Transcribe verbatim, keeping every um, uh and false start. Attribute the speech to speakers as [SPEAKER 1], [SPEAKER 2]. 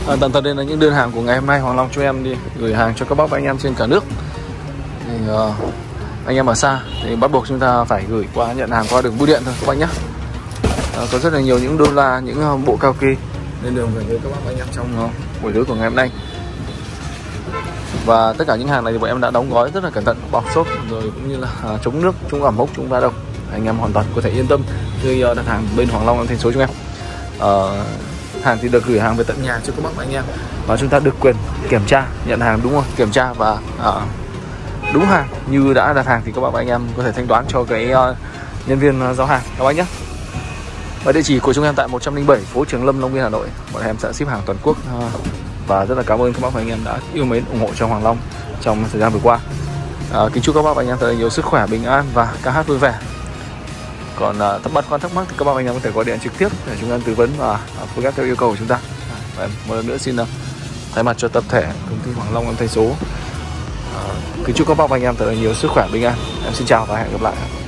[SPEAKER 1] À, tận tận đây là những đơn hàng của ngày hôm nay Hoàng Long cho em đi gửi hàng cho các bác và anh em trên cả nước. Thì, uh, anh em ở xa thì bắt buộc chúng ta phải gửi qua nhận hàng qua đường bưu điện thôi các bác nhé. Uh, có rất là nhiều những đô la, những uh, bộ cao kỳ lên đường về với các bác và anh em trong uh, buổi tối của ngày hôm nay. Và tất cả những hàng này thì bọn em đã đóng gói rất là cẩn thận, bọc xốp rồi cũng như là uh, chống nước, chống ẩm mốc, chống va độc. Anh em hoàn toàn có thể yên tâm khi uh, đặt hàng bên Hoàng Long thành số chúng em. Uh, hàng thì được gửi hàng về tận nhà cho các bác và anh em, và chúng ta được quyền kiểm tra nhận hàng đúng không, kiểm tra và uh, đúng hàng như đã đặt hàng thì các bác và anh em có thể thanh toán cho cái uh, nhân viên uh, giao hàng các bác nhé. Và địa chỉ của chúng em tại một trăm linh bảy phố Trường Lâm, Long Biên, Hà Nội. Bọn em sẽ ship hàng toàn quốc uh, và rất là cảm ơn các bác và anh em đã yêu mến ủng hộ cho Hoàng Long trong thời gian vừa qua. Uh, kính chúc các bác và anh em thật là nhiều sức khỏe, bình an và ca hát vui vẻ. Còn uh, thắc mắc quan thắc mắc thì các bác và anh em có thể gọi điện trực tiếp để chúng em tư vấn và uh, phối ghép theo yêu cầu của chúng ta. Và một lần nữa xin uh, thay mặt cho tập thể công ty Hoàng Long âm thanh số uh, kính chúc các bác và anh em thật là nhiều sức khỏe, bình an. Em xin chào và hẹn gặp lại.